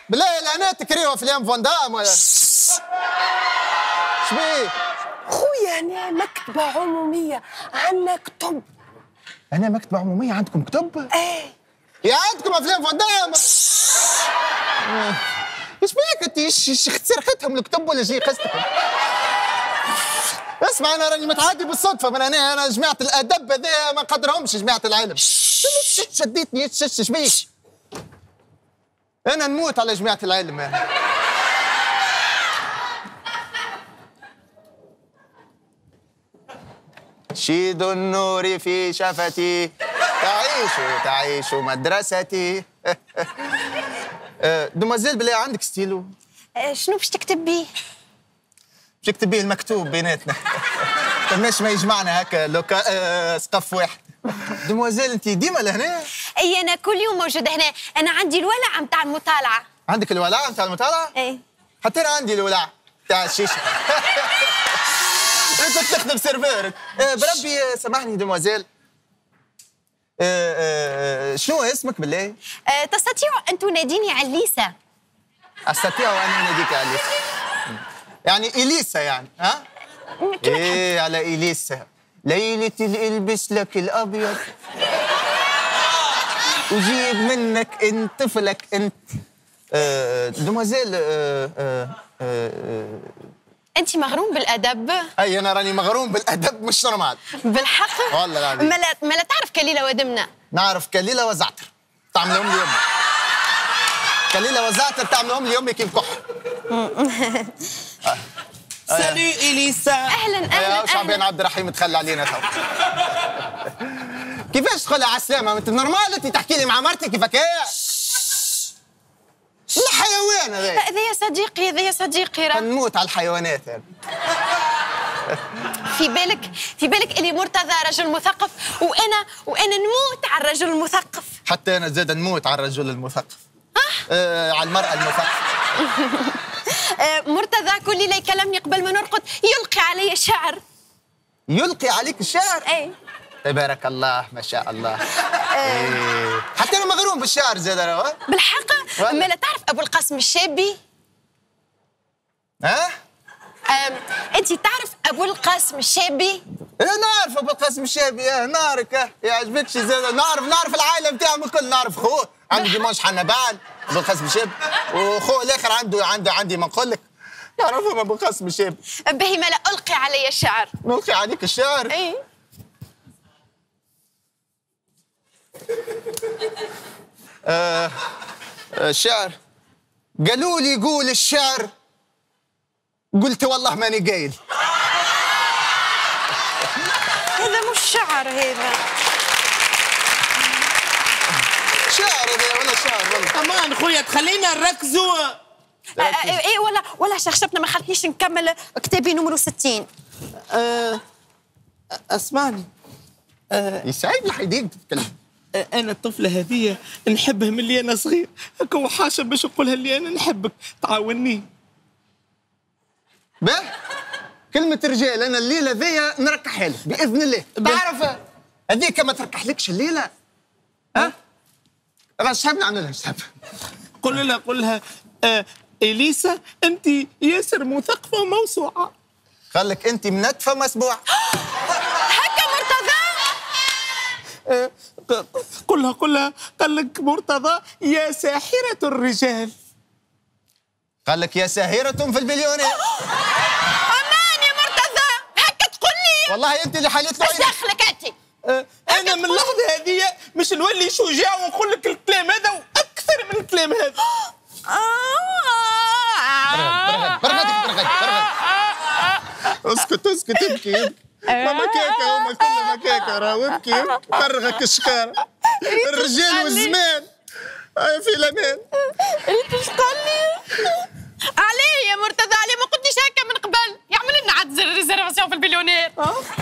بالله الاعلانات تكريوها افلام فان دام ولا شبيه؟ خويا انا مكتبه عموميه، عندنا كتب. انا مكتبه عموميه عندكم كتب؟ ايه يا عندكم افلام فان دام. ايش بيك انت؟ ايش سرقتهم الكتب ولا شيء قصدكم؟ اسمع انا راني متعدي بالصدفه من هنا، انا جماعه الادب هذا ما نقدرهمش جماعه العلم. شديتني ايش بيك؟ انا نموت على جماعه العلم. شيد النور في شفتي تعيش مدرستي. دومازيل بالله عندك ستيلو؟ شنو باش تكتب بيه؟ باش نكتب بيه المكتوب بيناتنا. فماش ما يجمعنا هكا سقف واحد. دومازيل انت ديما لهنا؟ اي انا كل يوم موجوده هنا، انا عندي الولع نتاع المطالعه. عندك الولع نتاع المطالعه؟ ايه حتى انا عندي الولع نتاع الشيشه. كنت تخدم سيرفير. بربي سامحني دومازيل، شنو اسمك بالله؟ تستطيع ان تناديني عليسه. استطيع ان اناديك عليسه. يعني اليسا يعني ها؟ ايه على اليسا. ليلة البس لك الابيض وجيب منك انت طفلك انت. دومازيل انت مغروم بالادب؟ اي انا راني مغروم بالادب مش نورمال. بالحق؟ والله العظيم. ما لا تعرف كليله ودمنه؟ نعرف كليله وزعتر تعملهم لي امي. كليله وزعتر تعملهم لي امي كيف كح. سالي اليسا. اهلا شعبان عبد الرحيم تخلى علينا تو. كيفاش تقول على السلامه؟ انت نورمال انت تحكي لي مع مرتي كيفك هي؟ الحيوان هذا. هذا يا صديقي راه نموت على الحيوانات هذا. في بالك اللي مرتضى رجل مثقف وانا نموت على الرجل المثقف. حتى انا زاد نموت على الرجل المثقف. على المرأة المثقفة. مرتضى كل ليلة يكلمني قبل ما نرقد يلقي علي الشعر. يلقي عليك الشعر؟ اي تبارك الله ما شاء الله. حتى انا مغروم بالشعر زاد انا. بالحق؟ ما لا تعرف ابو القاسم الشابي؟ ها؟ انت تعرف ابو القاسم الشابي؟ نعرف ابو القاسم الشابي. نعرفك يعجبكش زاد. نعرف العائله نتاعهم الكل. نعرف خوه عندي ديماش حنبال ابو القاسم الشابي، وخوه الاخر عندي ما نقول لك نعرفهم ابو القاسم الشابي. به ما لا القي علي الشعر. نلقي عليك الشعر؟ اي الشعر قالوا لي قول الشعر، قلت والله ماني قايل. هذا مش شعر، هذا شعر هذا ولا شعر والله. امان خويا تخلينا نركزوا. ايه ولا شخشبنا ما خلتنيش نكمل كتابي نمرو 60. اسمعني، يسعد لي حيديك تتكلم. انا الطفله هذه نحبها من اللي انا صغير، هكا وحاشا باش نقولها اللي انا نحبك تعاوني. باه كلمة رجال أنا الليلة ذي نركحها لك بإذن الله. تعرف هذيك ما تركحلكش الليلة. ها؟ شحال نعمل لها شحال؟ قول لها إليسا أنت ياسر مثقفة وموسوعة. قال لك أنت منتفة مسبوع. هكا مرتضى؟ قل لها قال لك مرتضى يا ساحرة الرجال. قال لك يا ساهرة في البليونير. أمان يا مرتضى، هكا تقول لي؟ والله أنت اللي حليت له. ايش دخلك أنت؟ أنا من اللحظة هذه مش نولي شجاع ونقول لك الكلام هذا وأكثر من الكلام هذا. برغد اسكت ابكي. ما مكاكة هما كلها مكاكة راهو ابكي فرغك الشكارة. الرجال والزمان في الأمان. انت ايش قال لي؟ عليه يا مرتضى، عليه ما قلتليش هكا من قبل، يعمل لنا عاد ريزيرفاسيون في البليونير.